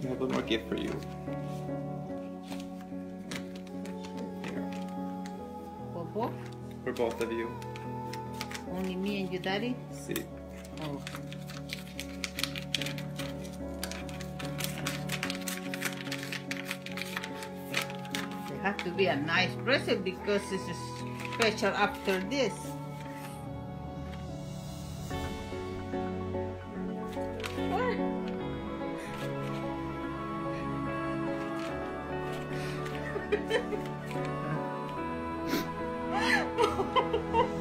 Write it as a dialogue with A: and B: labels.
A: I have one more gift for you. Here.
B: For both?
A: For both of you.
B: Only me and your daddy?
A: See.
B: Oh. It has to be a nice present because this is special after this. What?